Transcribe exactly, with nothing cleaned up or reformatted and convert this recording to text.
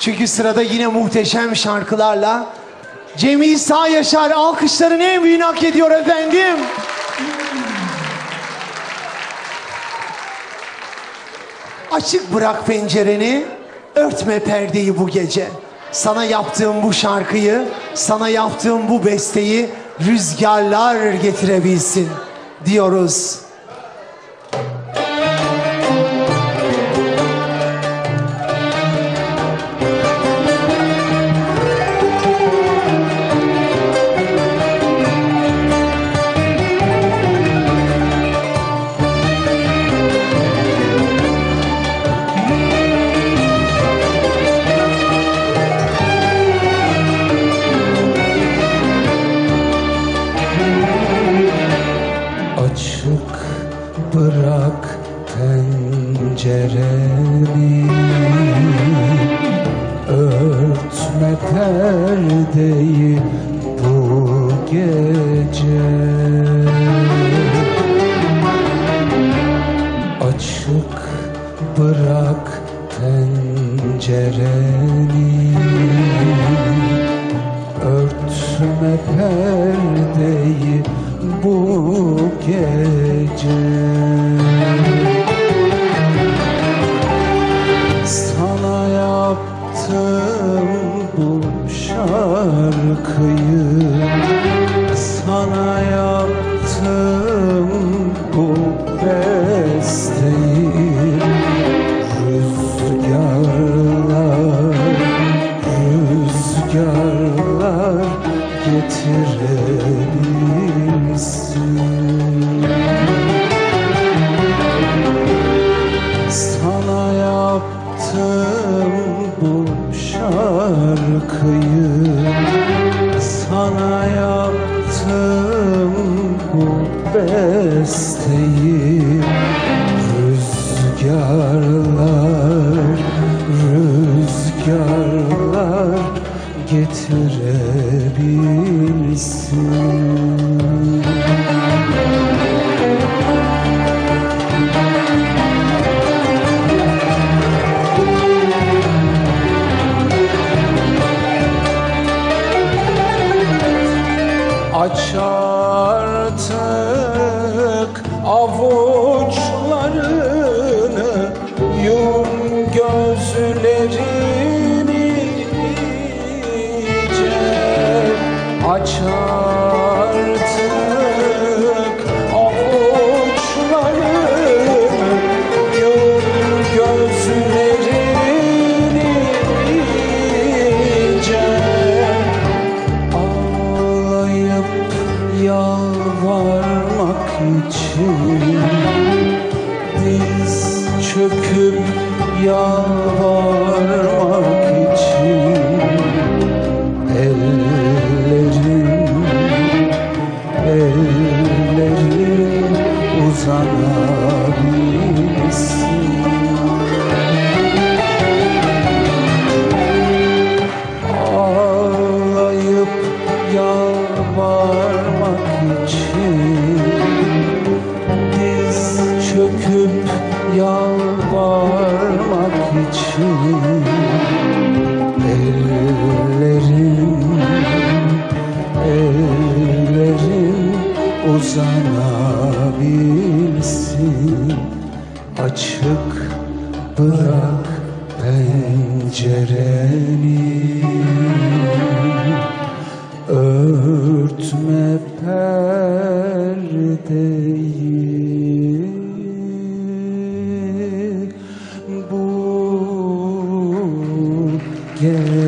Çünkü sırada yine muhteşem şarkılarla Cem İsa Yaşar alkışların en büyüğünü hak ediyor efendim. Açık bırak pencereni, örtme perdeyi bu gece. Sana yaptığım bu şarkıyı, sana yaptığım bu besteyi rüzgarlar getirebilsin diyoruz. Bırak pencereni, örtme perdeyi bu gece. Açık bırak pencereni, örtme perdeyi bu gece. Sana yaptım bu şarkıyı, sana yaptım bu besteyi. Rüzgarlar, rüzgarlar getirebilsin. Sana yaptım bu şarkıyı, sana yaptım bu besteyi. Rüzgarlar, rüzgarlar getirebilsin. Aç artık avuçlarını, yum gözlerini iyice. Aç artık avuçlarını, yum gözlerini iyice. Yalvarmak için, diz çöküp yalvarmak için. Ellerin, ellerin uzanabilsin. Ağlayıp yalvarmak için, diz çöküp yalvarmak için. Ellerin, ellerin uzanabilsin. Açık bırak pencereni, örtme perdeyi bu gece.